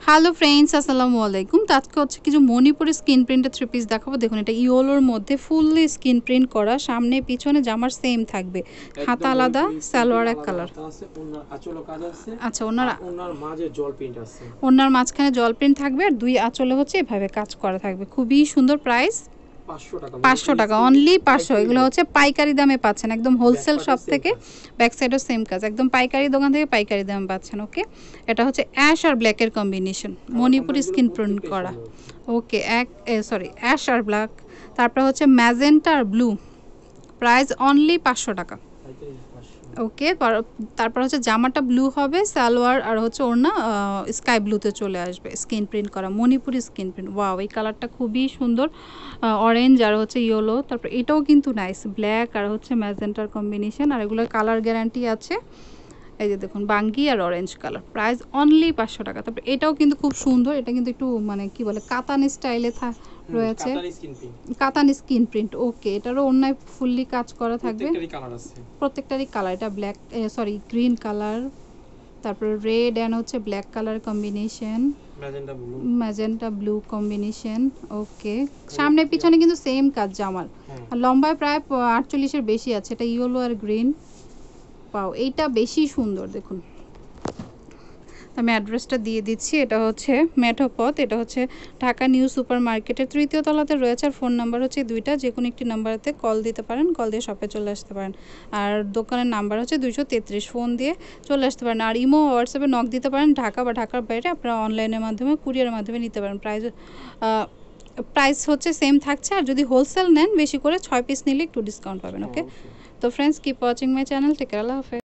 Hello friends, আসসালামু আলাইকুম। তো আজকে হচ্ছে কিছু মণিপুরি স্কিন প্রিন্টের থ্রি পিস দেখাবো। দেখুন, এটা ইয়োলোর মধ্যে ফুললি স্কিন প্রিন্ট করা, সামনে পিছনে জামার সেম থাকবে, হাতা আলাদা, সালোয়ার এক কালার। আচ্ছা, ওনার মাঝে জল প্রিন্ট আছে, ওনার মাঝখানে জল প্রিন্ট থাকবে, আর দুই আঁচলে হচ্ছে এভাবে কাজ করা থাকবে। খুবই সুন্দর। প্রাইস 500 টাকা, অনলি 500। এগুলো হচ্ছে পাইকারি দামে পাচ্ছেন, একদম হোলসেল শপ থেকে। ব্যাক সাইডও সেম কাজ, একদম পাইকারি দোকান থেকে পাইকারি দামে পাচ্ছেন। ওকে, এটা হচ্ছে অ্যাশ আর ব্ল্যাকের কম্বিনেশন, মণিপুরি স্কিন প্রিন্ট করা। ওকে, অ্যাশ আর ব্ল্যাক, তারপর হচ্ছে ম্যাজেন্টা আর ব্লু। প্রাইস অনলি 500 টাকা। ওকে, তারপর হচ্ছে জামাটা ব্লু হবে, সালোয়ার আর হচ্ছে ওড়না স্কাই ব্লুতে চলে আসবে, স্কিন প্রিন্ট করা মণিপুরি স্কিন প্রিন্ট। ওয়াও, এই কালারটা খুবই সুন্দর, অরেঞ্জ আর হচ্ছে ইয়েলো। তারপর এটাও কিন্তু নাইস, ব্ল্যাক আর হচ্ছে ম্যাজেন্টার কম্বিনেশন, আর এগুলোর কালার গ্যারান্টি আছে। এই যে দেখুন, বাঙ্গি আর অরেঞ্জ কালার। প্রাইস অনলি 500 টাকা। তারপর এটাও কিন্তু খুব সুন্দর, এটা কিন্তু একটু মানে কি বলে কাতান স্টাইলে রয়েছে, কাতান স্কিন প্রিন্ট। ওকে, এটারও অন্যায় ফুললি কাজ করা থাকবে, প্রত্যেকটারই কালার। এটা ব্ল্যাক গ্রিন কালার, তারপর রেড অ্যান্ড হচ্ছে black colour combination, magenta blue combination. Okay, সামনে পিছনে কিন্তু সেম কাজ জামার, আর লম্বায় প্রায় 48-এর বেশি আছে। এটা ইয়েলো আর গ্রিন। পাও, এইটা বেশি সুন্দর। দেখুন, আমি অ্যাড্রেসটা দিয়ে দিচ্ছি। এটা হচ্ছে মেঠোপথ, এটা হচ্ছে ঢাকা নিউ সুপার মার্কেটের 3য় তলাতে রয়েছে। আর ফোন নাম্বার হচ্ছে দুইটা, যে কোনো একটি নাম্বারেতে কল দিতে পারেন, কল দিয়ে শপে চলে আসতে পারেন। আর দোকানের নাম্বার হচ্ছে 233, ফোন দিয়ে চলে আসতে পারেন। আর ইমো হোয়াটসঅ্যাপে নক দিতে পারেন, ঢাকা বা ঢাকার বাইরে আপনারা অনলাইনের মাধ্যমে, কুরিয়ারের মাধ্যমে নিতে পারেন। প্রাইস হচ্ছে সেম থাকছে, আর যদি হোলসেল নেন বেশি করে 6 পিস নিলে একটু ডিসকাউন্ট পাবেন। ওকে, তো friends, keep watching my channel. Take care, আল্লাহ হাফেজ।